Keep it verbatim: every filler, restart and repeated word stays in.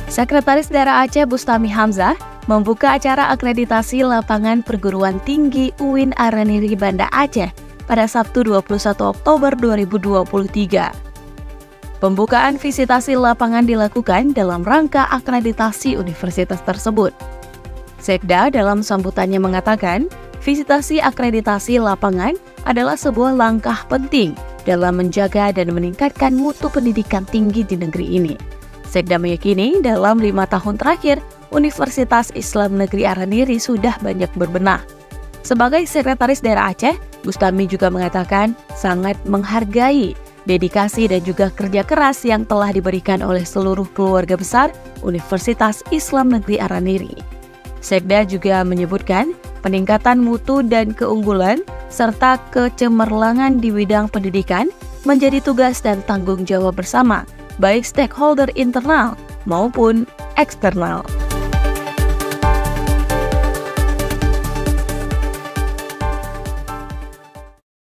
Sekretaris Daerah Aceh Bustami Hamzah membuka acara akreditasi lapangan perguruan tinggi U I N Araniri Banda Aceh pada Sabtu dua puluh satu Oktober dua ribu dua puluh tiga. Pembukaan visitasi lapangan dilakukan dalam rangka akreditasi universitas tersebut. Sekda dalam sambutannya mengatakan, visitasi akreditasi lapangan adalah sebuah langkah penting dalam menjaga dan meningkatkan mutu pendidikan tinggi di negeri ini. Sekda meyakini dalam lima tahun terakhir, Universitas Islam Negeri Araniri sudah banyak berbenah. Sebagai Sekretaris Daerah Aceh, Bustami juga mengatakan sangat menghargai dedikasi dan juga kerja keras yang telah diberikan oleh seluruh keluarga besar Universitas Islam Negeri Araniri. Sekda juga menyebutkan peningkatan mutu dan keunggulan serta kecemerlangan di bidang pendidikan menjadi tugas dan tanggung jawab bersama, baik stakeholder internal maupun eksternal.